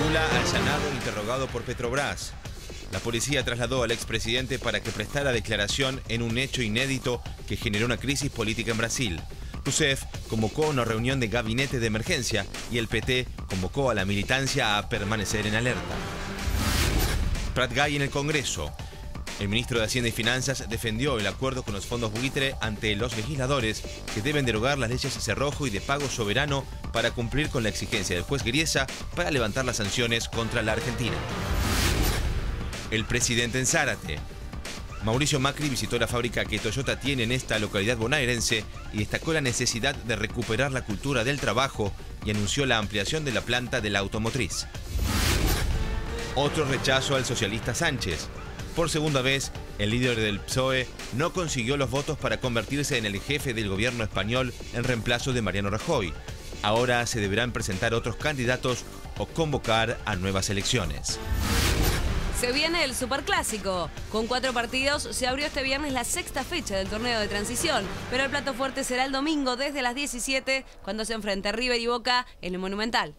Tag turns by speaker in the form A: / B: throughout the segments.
A: Lula allanado e interrogado por Petrobras. La policía trasladó al expresidente para que prestara declaración en un hecho inédito que generó una crisis política en Brasil. Rousseff convocó una reunión de gabinete de emergencia y el PT convocó a la militancia a permanecer en alerta. Prat-Gay en el Congreso. El ministro de Hacienda y Finanzas defendió el acuerdo con los fondos buitre ante los legisladores que deben derogar las leyes Cerrojo y de pago soberano para cumplir con la exigencia del juez Griesa para levantar las sanciones contra la Argentina. El presidente en Zárate. Mauricio Macri visitó la fábrica que Toyota tiene en esta localidad bonaerense y destacó la necesidad de recuperar la cultura del trabajo y anunció la ampliación de la planta de la automotriz. Otro rechazo al socialista Sánchez. Por segunda vez, el líder del PSOE no consiguió los votos para convertirse en el jefe del gobierno español en reemplazo de Mariano Rajoy. Ahora se deberán presentar otros candidatos o convocar a nuevas elecciones.
B: Se viene el Superclásico. Con 4 partidos se abrió este viernes la 6ª fecha del torneo de transición, pero el plato fuerte será el domingo desde las 17 cuando se enfrente River y Boca en el Monumental.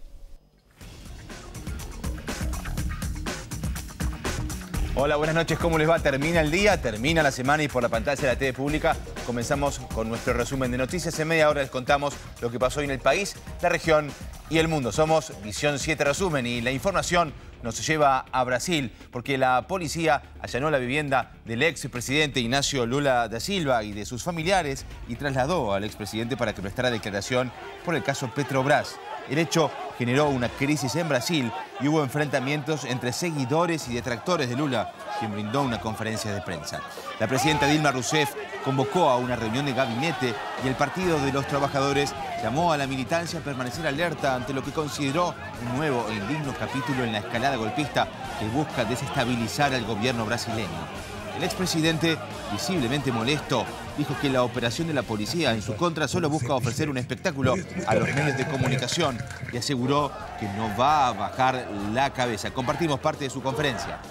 C: Hola, buenas noches, ¿cómo les va? Termina el día, termina la semana y por la pantalla de la TV Pública comenzamos con nuestro resumen de noticias. En media hora les contamos lo que pasó hoy en el país, la región y el mundo. Somos Visión 7 Resumen y la información nos lleva a Brasil porque la policía allanó la vivienda del expresidente Ignacio Lula da Silva y de sus familiares y trasladó al expresidente para que prestara declaración por el caso Petrobras. El hecho generó una crisis en Brasil y hubo enfrentamientos entre seguidores y detractores de Lula, quien brindó una conferencia de prensa. La presidenta Dilma Rousseff convocó a una reunión de gabinete y el Partido de los Trabajadores llamó a la militancia a permanecer alerta ante lo que consideró un nuevo e indigno capítulo en la escalada golpista que busca desestabilizar al gobierno brasileño. El expresidente, visiblemente molesto, dijo que la operación de la policía en su contra solo busca ofrecer un espectáculo a los medios de comunicación y aseguró que no va a bajar la cabeza. Compartimos parte de su conferencia.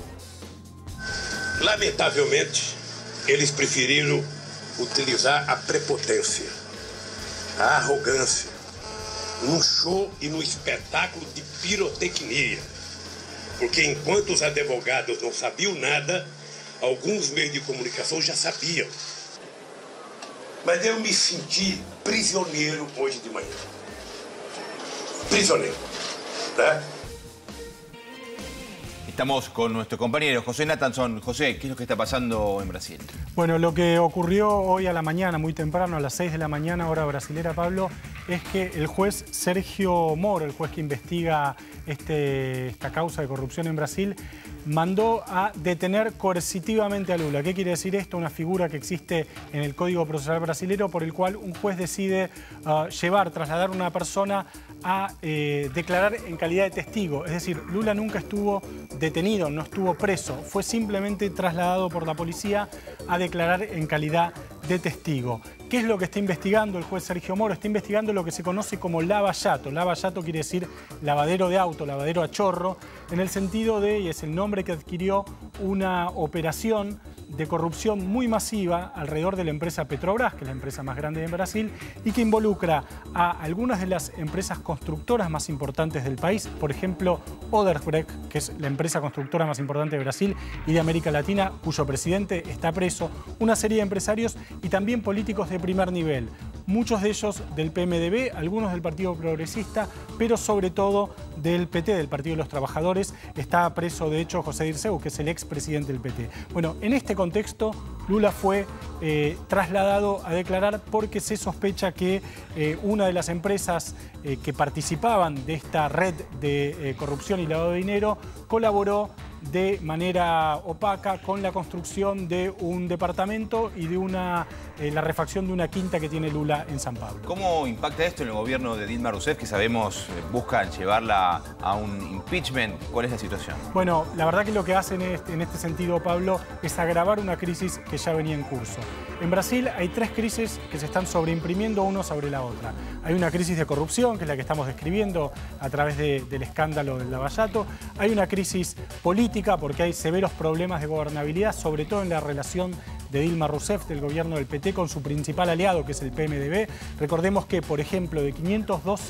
D: Lamentavelmente, eles preferiram utilizar a prepotência, a arrogância, num show e num espetáculo de pirotecnia. Porque enquanto os advogados não sabiam nada, alguns meios de comunicação já sabiam. Mas eu me senti prisioneiro hoje de manhã. Prisioneiro, né?
C: Estamos con nuestro compañero José Nathanson. José, ¿qué es lo que está pasando en Brasil?
E: Bueno, lo que ocurrió hoy a la mañana, muy temprano, a las 6 de la mañana, hora brasilera, Pablo, es que el juez Sergio Moro, el juez que investiga esta causa de corrupción en Brasil, mandó a detener coercitivamente a Lula. ¿Qué quiere decir esto? Una figura que existe en el Código Procesal Brasilero por el cual un juez decide trasladar a una persona a declarar en calidad de testigo. Es decir, Lula nunca estuvo detenido, no estuvo preso, fue simplemente trasladado por la policía a declarar en calidad de testigo. ¿Qué es lo que está investigando el juez Sergio Moro? Está investigando lo que se conoce como lava-jato. Lava-jato quiere decir lavadero de auto, lavadero a chorro, en el sentido de, y es el nombre que adquirió, una operación de corrupción muy masiva alrededor de la empresa Petrobras, que es la empresa más grande de Brasil, y que involucra a algunas de las empresas constructoras más importantes del país, por ejemplo, Odebrecht, que es la empresa constructora más importante de Brasil y de América Latina, cuyo presidente está preso, una serie de empresarios y también políticos de primer nivel. Muchos de ellos del PMDB, algunos del Partido Progresista, pero sobre todo del PT, del Partido de los Trabajadores. Está preso, de hecho, José Dirceu, que es el expresidente del PT. Bueno, en este contexto, Lula fue trasladado a declarar porque se sospecha que una de las empresas que participaban de esta red de corrupción y lavado de dinero colaboró de manera opaca con la construcción de un departamento y de la refacción de una quinta que tiene Lula en San Pablo.
C: ¿Cómo impacta esto en el gobierno de Dilma Rousseff, que sabemos buscan llevarla a un impeachment? ¿Cuál es la situación?
E: Bueno, la verdad que lo que hacen en este sentido, Pablo, es agravar una crisis que ya venía en curso. En Brasil hay 3 crisis que se están sobreimprimiendo una sobre la otra. Hay una crisis de corrupción, que es la que estamos describiendo a través del escándalo del lava-jato. Hay una crisis política, porque hay severos problemas de gobernabilidad, sobre todo en la relación de Dilma Rousseff, del gobierno del PT, con su principal aliado, que es el PMDB. Recordemos que, por ejemplo, de 512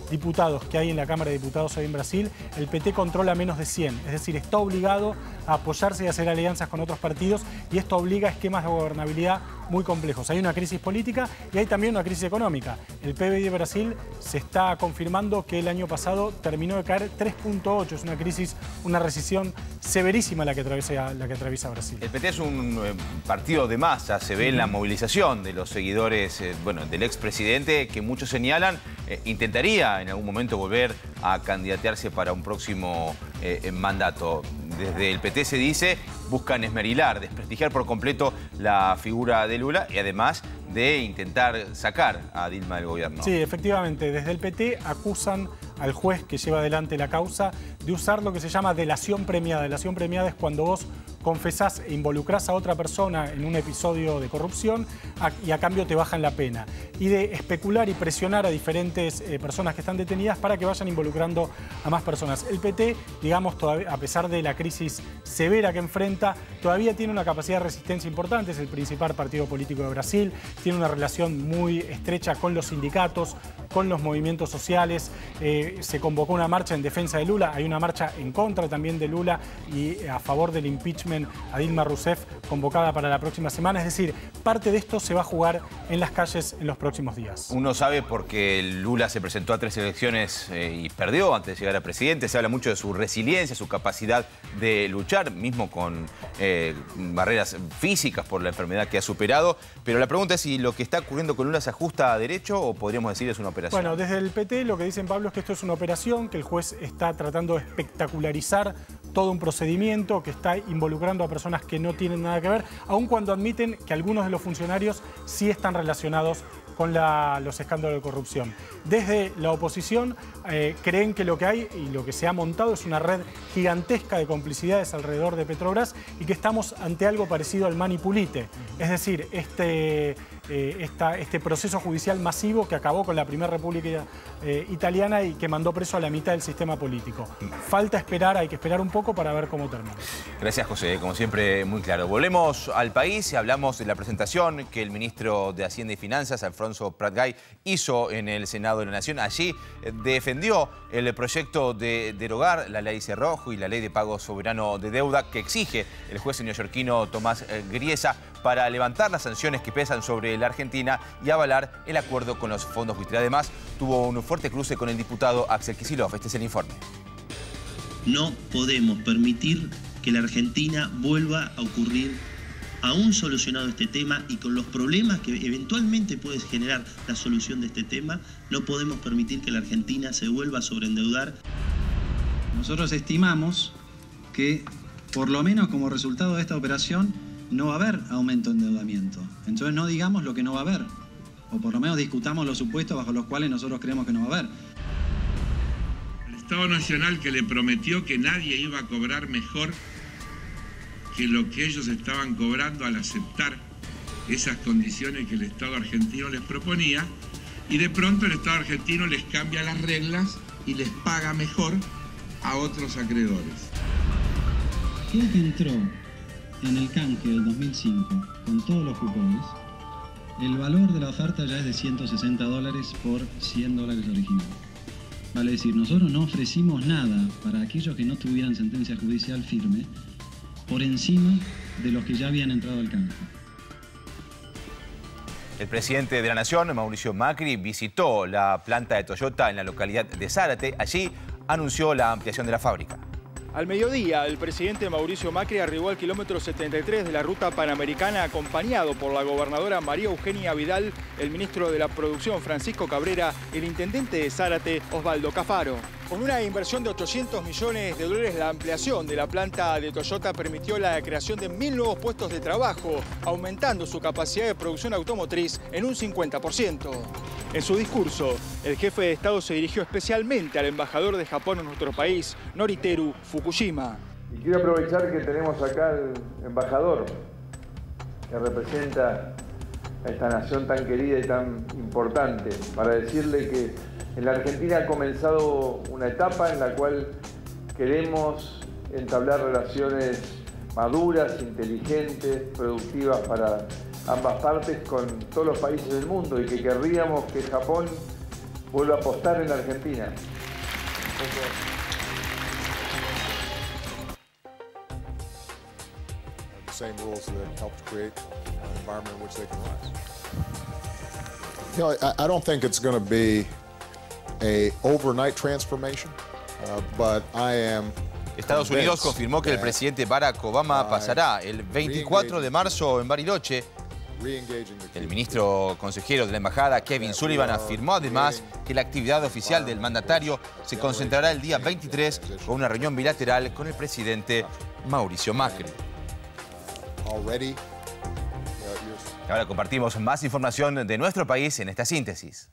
E: diputados que hay en la Cámara de Diputados hoy en Brasil, el PT controla menos de 100. Es decir, está obligado a apoyarse y a hacer alianzas con otros partidos y esto obliga a esquemas de gobernabilidad muy complejos. Hay una crisis política y hay también una crisis económica. El PBI de Brasil se está confirmando que el año pasado terminó de caer 3.8. Es una crisis, una recesión severísima la que atraviesa Brasil.
C: El PT es un partido de masa, se ve en la movilización de los seguidores del expresidente, que muchos señalan intentaría en algún momento volver a candidatearse para un próximo mandato. Desde el PT se dice, buscan esmerilar, desprestigiar por completo la figura de Lula y además de intentar sacar a Dilma del gobierno.
E: Sí, efectivamente, desde el PT acusan al juez que lleva adelante la causa de usar lo que se llama delación premiada. Delación premiada es cuando vos confesás e involucrás a otra persona en un episodio de corrupción y a cambio te bajan la pena. Y de especular y presionar a diferentes personas que están detenidas para que vayan involucrando a más personas. El PT, digamos, todavía, a pesar de la crisis severa que enfrenta, todavía tiene una capacidad de resistencia importante. Es el principal partido político de Brasil, tiene una relación muy estrecha con los sindicatos, con los movimientos sociales. Se convocó una marcha en defensa de Lula, hay una marcha en contra también de Lula y a favor del impeachment a Dilma Rousseff convocada para la próxima semana. Es decir, parte de esto se va a jugar en las calles en los próximos días.
C: Uno sabe porque Lula se presentó a 3 elecciones y perdió antes de llegar a presidente. Se habla mucho de su resiliencia, su capacidad de luchar, mismo con barreras físicas por la enfermedad que ha superado. Pero la pregunta es si lo que está ocurriendo con Lula se ajusta a derecho o podríamos decir es una operación.
E: Bueno, desde el PT lo que dicen, Pablo, es que esto es una operación, que el juez está tratando de espectacularizar todo un procedimiento, que está involucrando a personas que no tienen nada que ver, aun cuando admiten que algunos de los funcionarios sí están relacionados con los escándalos de corrupción. Desde la oposición creen que lo que hay y lo que se ha montado es una red gigantesca de complicidades alrededor de Petrobras y que estamos ante algo parecido al manipulite. Es decir, este proceso judicial masivo que acabó con la Primera República Italiana y que mandó preso a la mitad del sistema político. Falta esperar, hay que esperar un poco para ver cómo termina.
C: Gracias, José. Como siempre, muy claro. Volvemos al país y hablamos de la presentación que el ministro de Hacienda y Finanzas, Alfonso Prat-Gay, hizo en el Senado de la Nación. Allí defendió el proyecto de derogar la ley Cerrojo y la ley de pago soberano de deuda que exige el juez neoyorquino Tomás Griesa para levantar las sanciones que pesan sobre la Argentina y avalar el acuerdo con los fondos buitre. Además, tuvo un fuerte cruce con el diputado Axel Kicillof. Este es el informe.
F: No podemos permitir que la Argentina vuelva a ocurrir, aún solucionado este tema y con los problemas que eventualmente puede generar la solución de este tema, no podemos permitir que la Argentina se vuelva a sobreendeudar.
G: Nosotros estimamos que, por lo menos como resultado de esta operación, no va a haber aumento de endeudamiento. Entonces no digamos lo que no va a haber, o por lo menos discutamos los supuestos bajo los cuales nosotros creemos que no va a haber.
H: El Estado Nacional, que le prometió que nadie iba a cobrar mejor que lo que ellos estaban cobrando al aceptar esas condiciones que el Estado argentino les proponía, y de pronto el Estado argentino les cambia las reglas y les paga mejor a otros acreedores.
G: ¿Quién entró en el canje del 2005 con todos los cupones? El valor de la oferta ya es de $160 por $100 original. Vale decir, nosotros no ofrecimos nada para aquellos que no tuvieran sentencia judicial firme por encima de los que ya habían entrado al canje.
C: El presidente de la Nación, Mauricio Macri, visitó la planta de Toyota en la localidad de Zárate. Allí anunció la ampliación de la fábrica.
I: Al mediodía, el presidente Mauricio Macri arribó al kilómetro 73 de la ruta panamericana acompañado por la gobernadora María Eugenia Vidal, el ministro de la Producción Francisco Cabrera y el intendente de Zárate Osvaldo Cafaro. Con una inversión de $800 millones, la ampliación de la planta de Toyota permitió la creación de 1.000 nuevos puestos de trabajo, aumentando su capacidad de producción automotriz en un 50%. En su discurso, el jefe de Estado se dirigió especialmente al embajador de Japón en nuestro país, Noriteru Fukushima.
J: Y quiero aprovechar que tenemos acá al embajador que representa a esta nación tan querida y tan importante, para decirle que en la Argentina ha comenzado una etapa en la cual queremos entablar relaciones maduras, inteligentes, productivas para ambas partes con todos los países del mundo y que querríamos que Japón vuelva a apostar en la Argentina.
K: Same rules that helped create an environment in which they can rise. You know, I don't think it's going to be an overnight transformation, but I am.
C: Estados Unidos confirmó que el presidente Barack Obama pasará el 24 de marzo en Bariloche. El ministro consejero de la embajada, Kevin Sullivan, afirmó además que la actividad oficial del mandatario se concentrará el día 23 con una reunión bilateral con el presidente Mauricio Macri. Ahora compartimos más información de nuestro país en esta síntesis.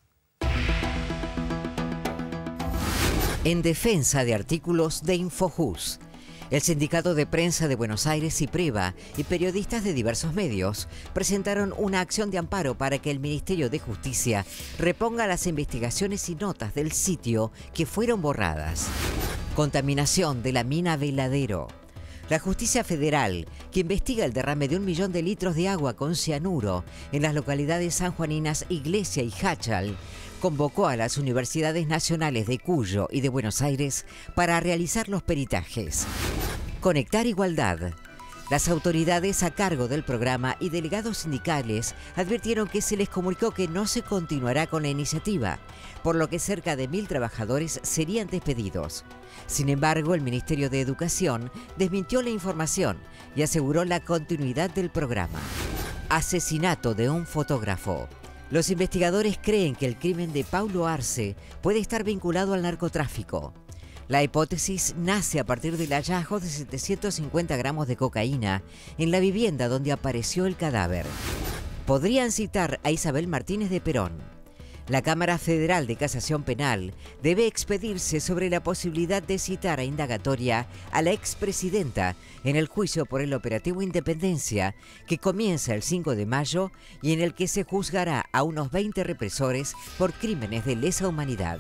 L: En defensa de artículos de Infojus, el Sindicato de Prensa de Buenos Aires y Preva y periodistas de diversos medios presentaron una acción de amparo para que el Ministerio de Justicia reponga las investigaciones y notas del sitio que fueron borradas. Contaminación de la mina Veladero. La Justicia Federal, que investiga el derrame de 1 millón de litros de agua con cianuro en las localidades sanjuaninas Iglesia y Hachal, convocó a las universidades nacionales de Cuyo y de Buenos Aires para realizar los peritajes. Conectar Igualdad. Las autoridades a cargo del programa y delegados sindicales advirtieron que se les comunicó que no se continuará con la iniciativa, por lo que cerca de 1.000 trabajadores serían despedidos. Sin embargo, el Ministerio de Educación desmintió la información y aseguró la continuidad del programa. Asesinato de un fotógrafo. Los investigadores creen que el crimen de Paulo Arce puede estar vinculado al narcotráfico. La hipótesis nace a partir del hallazgo de 750 gramos de cocaína en la vivienda donde apareció el cadáver. Podrían citar a Isabel Martínez de Perón. La Cámara Federal de Casación Penal debe expedirse sobre la posibilidad de citar a indagatoria a la expresidenta en el juicio por el operativo Independencia, que comienza el 5 de mayo y en el que se juzgará a unos 20 represores por crímenes de lesa humanidad.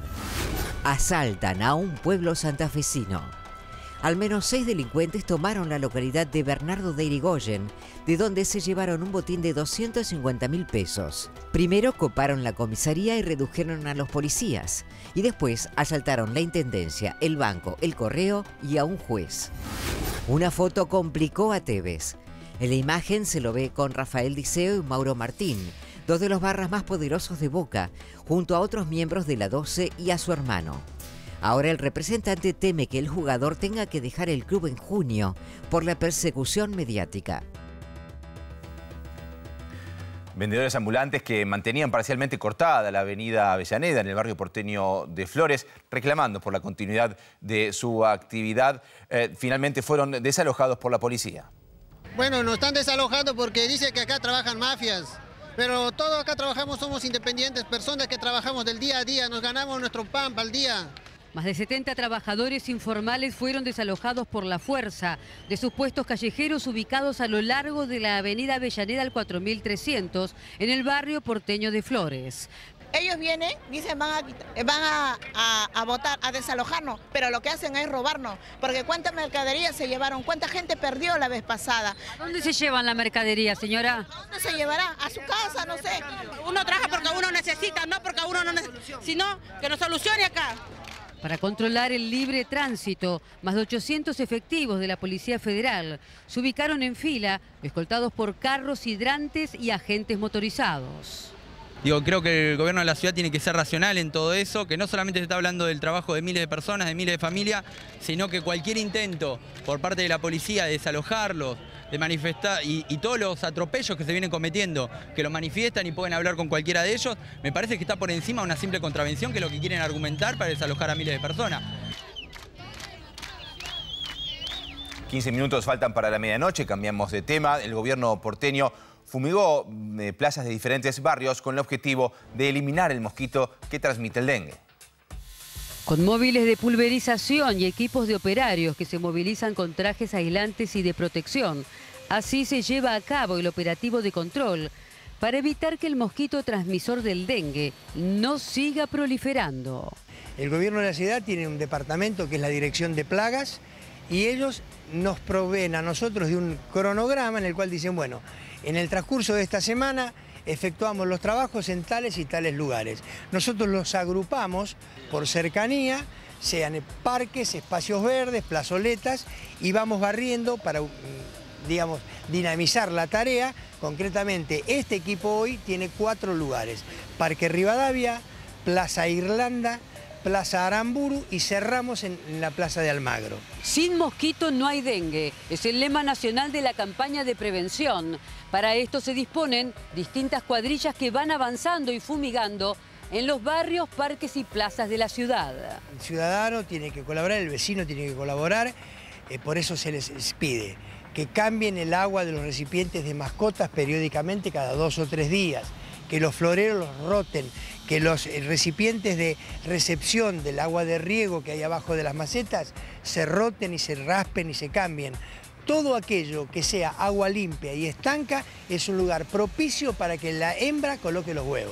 L: Asaltan a un pueblo santafesino. Al menos 6 delincuentes tomaron la localidad de Bernardo de Irigoyen, de donde se llevaron un botín de 250.000 pesos. Primero coparon la comisaría y redujeron a los policías, y después asaltaron la intendencia, el banco, el correo y a un juez. Una foto complicó a Tevez. En la imagen se lo ve con Rafael Diceo y Mauro Martín, dos de los barras más poderosos de Boca, junto a otros miembros de la 12 y a su hermano. Ahora el representante teme que el jugador tenga que dejar el club en junio por la persecución mediática.
C: Vendedores ambulantes que mantenían parcialmente cortada la avenida Avellaneda en el barrio porteño de Flores, reclamando por la continuidad de su actividad, finalmente fueron desalojados por la policía.
M: Bueno, nos están desalojando porque dice que acá trabajan mafias. Pero todos acá trabajamos, somos independientes, personas que trabajamos del día a día, nos ganamos nuestro pan para el día.
N: Más de 70 trabajadores informales fueron desalojados por la fuerza de sus puestos callejeros ubicados a lo largo de la avenida Avellaneda al 4300 en el barrio porteño de Flores.
O: Ellos vienen, dicen van a votar, a desalojarnos, pero lo que hacen es robarnos, porque cuánta mercadería se llevaron, cuánta gente perdió la vez pasada.
N: ¿A dónde se llevan la mercadería, señora?
O: ¿A dónde se llevará? A su casa, no sé.
P: Uno trabaja porque uno necesita, no porque uno no necesita, sino que nos solucione acá.
N: Para controlar el libre tránsito, más de 800 efectivos de la Policía Federal se ubicaron en fila, escoltados por carros hidrantes y agentes motorizados.
Q: Creo que el gobierno de la ciudad tiene que ser racional en todo eso, que no solamente se está hablando del trabajo de miles de personas, de miles de familias, sino que cualquier intento por parte de la policía de desalojarlos, de manifestar y todos los atropellos que se vienen cometiendo, que lo manifiestan y pueden hablar con cualquiera de ellos, me parece que está por encima de una simple contravención, que es lo que quieren argumentar para desalojar a miles de personas.
C: 15 minutos faltan para la medianoche, cambiamos de tema. El gobierno porteño fumigó plazas de diferentes barrios con el objetivo de eliminar el mosquito que transmite el dengue.
N: Con móviles de pulverización y equipos de operarios que se movilizan con trajes aislantes y de protección, así se lleva a cabo el operativo de control para evitar que el mosquito transmisor del dengue no siga proliferando.
R: El gobierno de la ciudad tiene un departamento que es la Dirección de Plagas y ellos nos proveen a nosotros de un cronograma en el cual dicen, bueno, en el transcurso de esta semana efectuamos los trabajos en tales y tales lugares. Nosotros los agrupamos por cercanía, sean parques, espacios verdes, plazoletas, y vamos barriendo para, digamos, dinamizar la tarea. Concretamente, este equipo hoy tiene 4 lugares: Parque Rivadavia, Plaza Irlanda, Plaza Aramburu y cerramos en la Plaza de Almagro.
N: Sin mosquito no hay dengue, es el lema nacional de la campaña de prevención. Para esto se disponen distintas cuadrillas que van avanzando y fumigando en los barrios, parques y plazas de la ciudad.
R: El ciudadano tiene que colaborar, el vecino tiene que colaborar, por eso se les pide que cambien el agua de los recipientes de mascotas periódicamente, cada 2 o 3 días, que los floreros los roten, que los recipientes de recepción del agua de riego que hay abajo de las macetas se roten y se raspen y se cambien. Todo aquello que sea agua limpia y estanca es un lugar propicio para que la hembra coloque los huevos.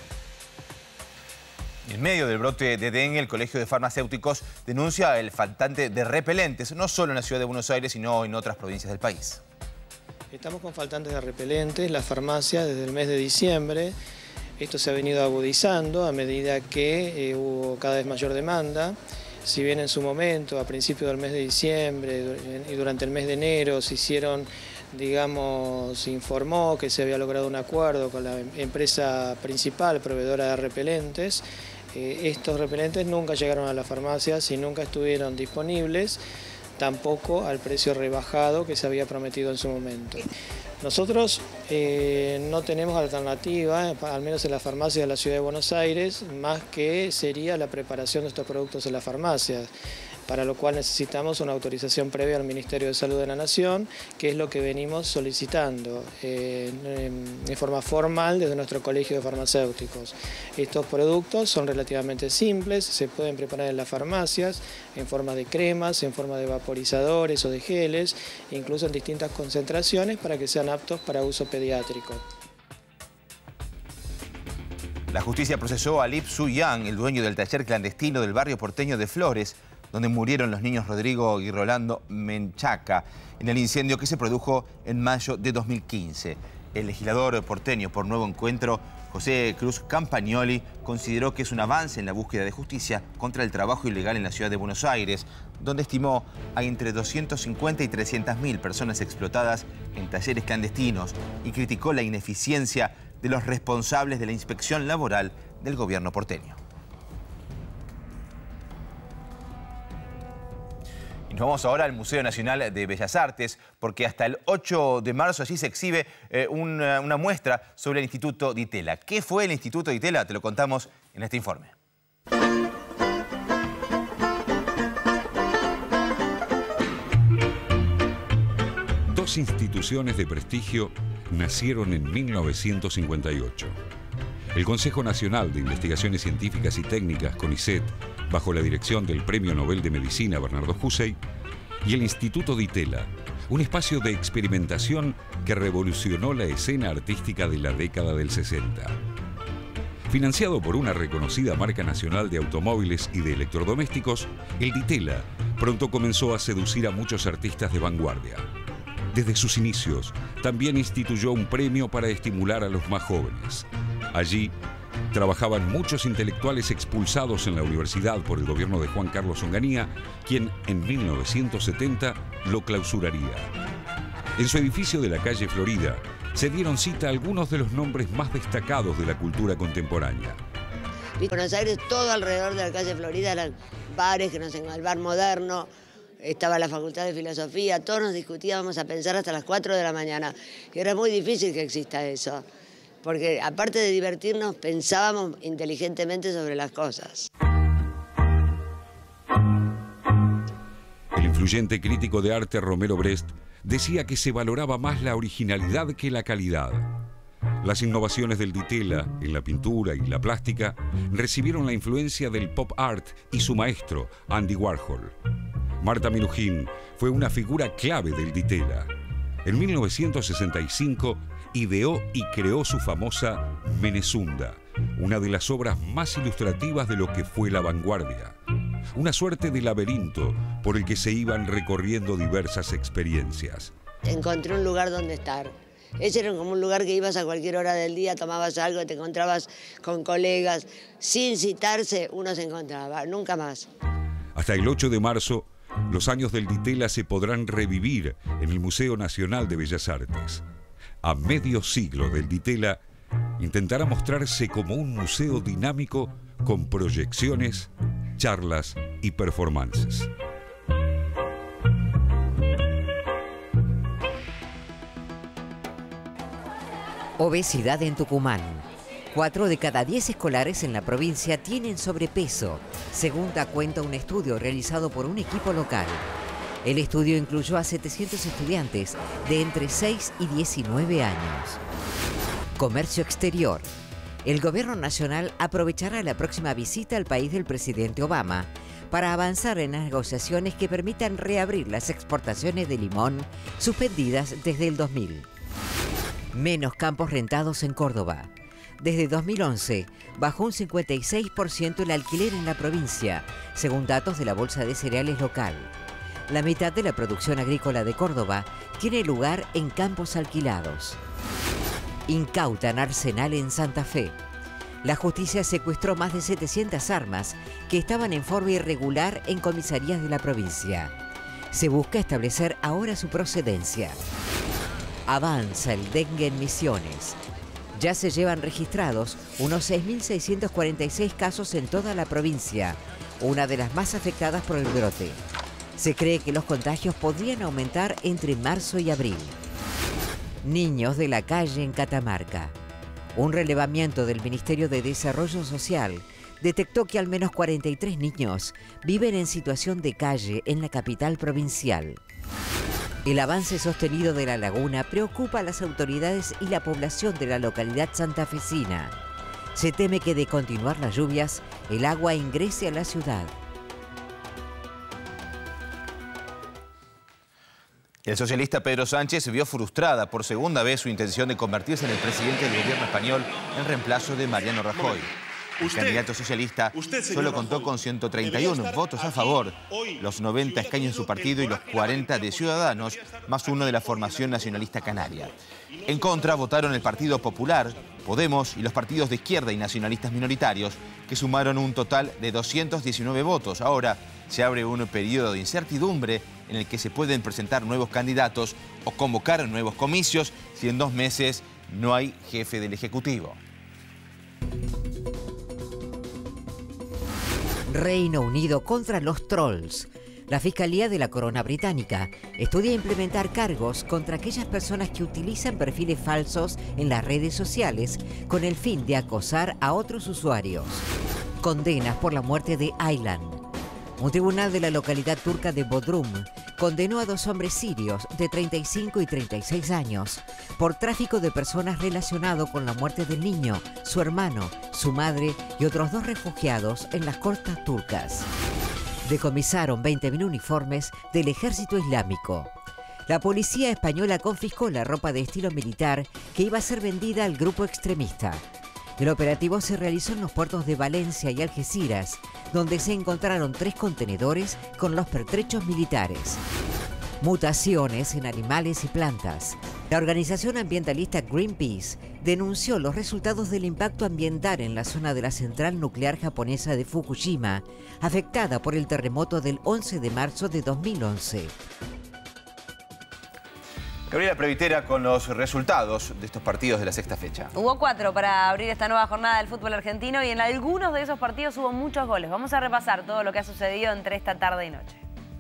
C: En medio del brote de dengue, el Colegio de Farmacéuticos denuncia el faltante de repelentes, no solo en la ciudad de Buenos Aires, sino en otras provincias del país.
S: Estamos con faltantes de repelentes, la farmacia desde el mes de diciembre. Esto se ha venido agudizando a medida que hubo cada vez mayor demanda. Si bien en su momento, a principios del mes de diciembre y durante el mes de enero se hicieron, digamos, se informó que se había logrado un acuerdo con la empresa principal, proveedora de repelentes. Estos repelentes nunca llegaron a las farmacias y nunca estuvieron disponibles, tampoco al precio rebajado que se había prometido en su momento. Nosotros no tenemos alternativa, al menos en las farmacias de la ciudad de Buenos Aires, más que sería la preparación de estos productos en las farmacias, para lo cual necesitamos una autorización previa al Ministerio de Salud de la Nación, que es lo que venimos solicitando de forma formal desde nuestro Colegio de Farmacéuticos. Estos productos son relativamente simples, se pueden preparar en las farmacias en forma de cremas, en forma de vaporizadores o de geles, incluso en distintas concentraciones para que sean aptos para uso pediátrico.
C: La justicia procesó a Lip Su Yang, el dueño del taller clandestino del barrio porteño de Flores, donde murieron los niños Rodrigo y Rolando Menchaca en el incendio que se produjo en mayo de 2015. El legislador porteño por Nuevo Encuentro, José Cruz Campagnoli, consideró que es un avance en la búsqueda de justicia contra el trabajo ilegal en la ciudad de Buenos Aires, donde estimó a entre 250 y 300.000 personas explotadas en talleres clandestinos, y criticó la ineficiencia de los responsables de la inspección laboral del gobierno porteño. Y nos vamos ahora al Museo Nacional de Bellas Artes, porque hasta el 8 de marzo allí se exhibe una muestra sobre el Instituto Di Tella. ¿Qué fue el Instituto Di Tella? Te lo contamos en este informe.
T: Dos instituciones de prestigio nacieron en 1958. El Consejo Nacional de Investigaciones Científicas y Técnicas, CONICET, bajo la dirección del Premio Nobel de Medicina Bernardo Hussey, y el Instituto Di Tella, un espacio de experimentación que revolucionó la escena artística de la década del 60. Financiado por una reconocida marca nacional de automóviles y de electrodomésticos, el Di Tella pronto comenzó a seducir a muchos artistas de vanguardia. Desde sus inicios, también instituyó un premio para estimular a los más jóvenes. Allí trabajaban muchos intelectuales expulsados en la universidad por el gobierno de Juan Carlos Onganía, quien en 1970 lo clausuraría. En su edificio de la calle Florida se dieron cita algunos de los nombres más destacados de la cultura contemporánea.
U: En Buenos Aires, todo alrededor de la calle Florida eran bares, el bar moderno, estaba la Facultad de Filosofía, todos nos discutíamos a pensar hasta las 4 de la mañana. Y era muy difícil que exista eso, porque aparte de divertirnos, pensábamos inteligentemente sobre las cosas.
T: El influyente crítico de arte Romero Brest decía que se valoraba más la originalidad que la calidad. Las innovaciones del Di Tella en la pintura y la plástica recibieron la influencia del pop art y su maestro, Andy Warhol. Marta Minujín fue una figura clave del Di Tella. En 1965 ideó y creó su famosa Menezunda, una de las obras más ilustrativas de lo que fue la vanguardia. Una suerte de laberinto por el que se iban recorriendo diversas experiencias.
U: Encontré un lugar donde estar. Ese era como un lugar que ibas a cualquier hora del día, tomabas algo, te encontrabas con colegas. Sin citarse, uno se encontraba, nunca más.
T: Hasta el 8 de marzo, los años del Ditela se podrán revivir en el Museo Nacional de Bellas Artes. A medio siglo del Ditela intentará mostrarse como un museo dinámico con proyecciones, charlas y performances.
L: Obesidad en Tucumán. 4 de cada 10 escolares en la provincia tienen sobrepeso, según da cuenta un estudio realizado por un equipo local. El estudio incluyó a 700 estudiantes de entre 6 y 19 años. Comercio exterior. El gobierno nacional aprovechará la próxima visita al país del presidente Obama para avanzar en las negociaciones que permitan reabrir las exportaciones de limón suspendidas desde el 2000. Menos campos rentados en Córdoba. Desde 2011 bajó un 56% el alquiler en la provincia, según datos de la Bolsa de Cereales local. La mitad de la producción agrícola de Córdoba tiene lugar en campos alquilados. Incautan arsenal en Santa Fe. La justicia secuestró más de 700 armas que estaban en forma irregular en comisarías de la provincia. Se busca establecer ahora su procedencia. Avanza el dengue en Misiones. Ya se llevan registrados unos 6.646 casos en toda la provincia, una de las más afectadas por el brote. Se cree que los contagios podrían aumentar entre marzo y abril. Niños de la calle en Catamarca. Un relevamiento del Ministerio de Desarrollo Social detectó que al menos 43 niños viven en situación de calle en la capital provincial. El avance sostenido de la laguna preocupa a las autoridades y la población de la localidad santafesina. Se teme que de continuar las lluvias, el agua ingrese a la ciudad.
C: El socialista Pedro Sánchez vio frustrada por segunda vez su intención de convertirse en el presidente del gobierno español en reemplazo de Mariano Rajoy. El candidato socialista solo contó con 131 votos a favor, los 90 escaños de su partido y los 40 de Ciudadanos, más uno de la formación nacionalista canaria. En contra votaron el Partido Popular, Podemos y los partidos de izquierda y nacionalistas minoritarios, que sumaron un total de 219 votos. Ahora se abre un periodo de incertidumbre en el que se pueden presentar nuevos candidatos o convocar nuevos comicios si en 2 meses no hay jefe del Ejecutivo.
L: Reino Unido contra los trolls. La Fiscalía de la Corona Británica estudia implementar cargos contra aquellas personas que utilizan perfiles falsos en las redes sociales con el fin de acosar a otros usuarios. Condenas por la muerte de Aylan. Un tribunal de la localidad turca de Bodrum condenó a 2 hombres sirios de 35 y 36 años por tráfico de personas relacionado con la muerte del niño, su hermano, su madre y otros 2 refugiados en las costas turcas. Decomisaron 20.000 uniformes del ejército islámico. La policía española confiscó la ropa de estilo militar que iba a ser vendida al grupo extremista. El operativo se realizó en los puertos de Valencia y Algeciras, donde se encontraron 3 contenedores con los pertrechos militares. Mutaciones en animales y plantas. La organización ambientalista Greenpeace denunció los resultados del impacto ambiental en la zona de la central nuclear japonesa de Fukushima, afectada por el terremoto del 11 de marzo de 2011.
C: Gabriela Previtera con los resultados de estos partidos de la sexta fecha.
B: Hubo 4 para abrir esta nueva jornada del fútbol argentino y en algunos de esos partidos hubo muchos goles. Vamos a repasar todo lo que ha sucedido entre esta tarde y noche.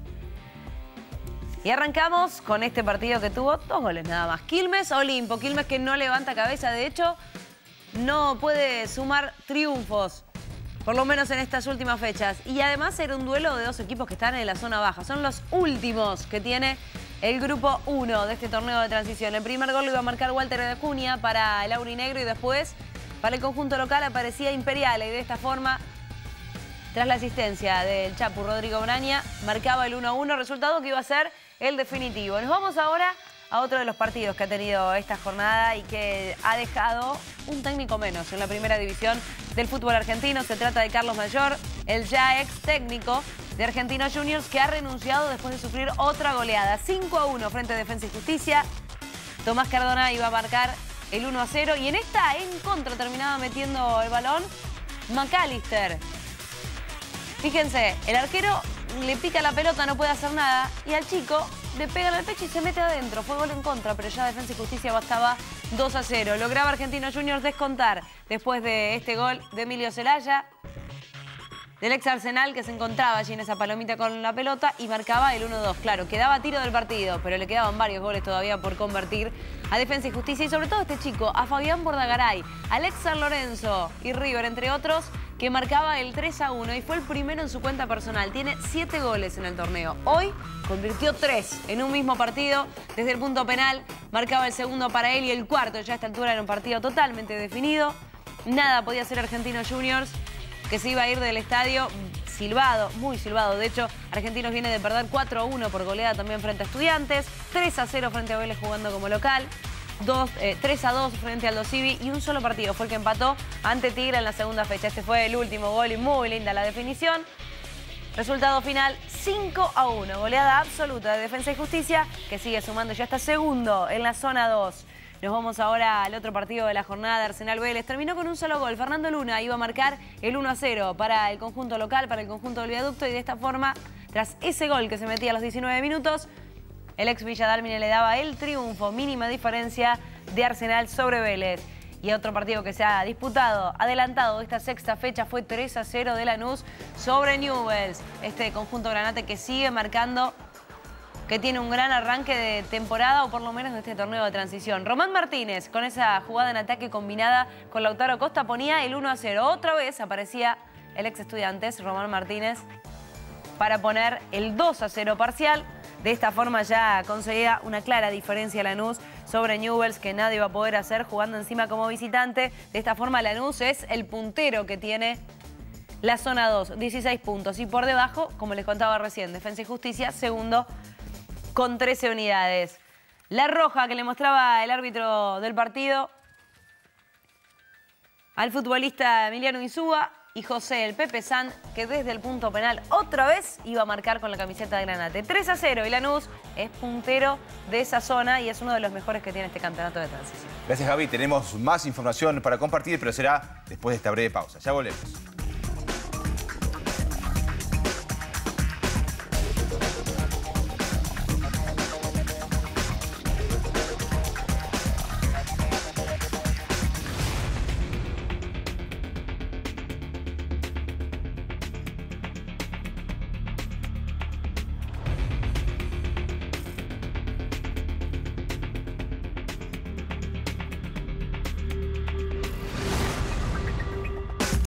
B: Y arrancamos con este partido que tuvo 2 goles nada más. Quilmes, Olimpo. Quilmes que no levanta cabeza. De hecho, no puede sumar triunfos, por lo menos en estas últimas fechas. Y además era un duelo de 2 equipos que están en la zona baja. Son los últimos que tiene el grupo 1 de este torneo de transición. El primer gol lo iba a marcar Walter de Acuña para el aurinegro y después para el conjunto local aparecía Imperial. Y de esta forma, tras la asistencia del Chapu Rodrigo Braña, marcaba el 1-1, resultado que iba a ser el definitivo. Nos vamos ahora a otro de los partidos que ha tenido esta jornada y que ha dejado un técnico menos en la primera división del fútbol argentino. Se trata de Carlos Mayor, el ya ex técnico de Argentinos Juniors, que ha renunciado después de sufrir otra goleada. 5-1 frente a Defensa y Justicia. Tomás Cardona iba a marcar el 1-0 y en esta en contra terminaba metiendo el balón McAllister. Fíjense, el arquero le pica la pelota, no puede hacer nada y al chico le pega en el pecho y se mete adentro. Fue gol en contra, pero ya Defensa y Justicia bastaba 2-0. Lograba Argentinos Juniors descontar después de este gol de Emilio Celaya, del ex Arsenal, que se encontraba allí en esa palomita con la pelota y marcaba el 1-2. Claro, quedaba a tiro del partido, pero le quedaban varios goles todavía por convertir a Defensa y Justicia y sobre todo a este chico, a Fabián Bordagaray, Alex San Lorenzo y River, entre otros, que marcaba el 3-1 y fue el primero en su cuenta personal. Tiene 7 goles en el torneo. Hoy convirtió 3 en un mismo partido. Desde el punto penal marcaba el segundo para él y el cuarto. Ya a esta altura era un partido totalmente definido. Nada podía hacer Argentinos Juniors, que se iba a ir del estadio silbado, muy silbado. De hecho, Argentinos viene de perder 4-1 por goleada también frente a Estudiantes, 3-0 frente a Vélez jugando como local, 3-2 frente al Dosivi y un solo partido fue el que empató ante Tigre en la segunda fecha. Este fue el último gol y muy linda la definición. Resultado final 5-1, goleada absoluta de Defensa y Justicia, que sigue sumando, ya está segundo en la zona 2. Nos vamos ahora al otro partido de la jornada, Arsenal Vélez. Terminó con un solo gol. Fernando Luna iba a marcar el 1-0 para el conjunto local, para el conjunto del Viaducto. Y de esta forma, tras ese gol que se metía a los 19 minutos, el ex Villa Dálmine le daba el triunfo. Mínima diferencia de Arsenal sobre Vélez. Y otro partido que se ha disputado, adelantado de esta sexta fecha, fue 3-0 de Lanús sobre Newell's. Este conjunto granate que sigue marcando, que tiene un gran arranque de temporada, o por lo menos de este torneo de transición. Román Martínez, con esa jugada en ataque combinada con Lautaro Costa, ponía el 1-0. Otra vez aparecía el ex Estudiantes, Román Martínez, para poner el 2-0 parcial. De esta forma ya conseguía una clara diferencia Lanús sobre Newell's, que nadie va a poder hacer jugando encima como visitante. De esta forma Lanús es el puntero que tiene la zona 2, 16 puntos. Y por debajo, como les contaba recién, Defensa y Justicia, segundo con 13 unidades. La roja que le mostraba el árbitro del partido al futbolista Emiliano Insúa y José el Pepe San, que desde el punto penal otra vez iba a marcar con la camiseta de Granate. 3-0 y Lanús es puntero de esa zona y es uno de los mejores que tiene este campeonato de transición.
C: Gracias, Gaby. Tenemos más información para compartir, pero será después de esta breve pausa. Ya volvemos.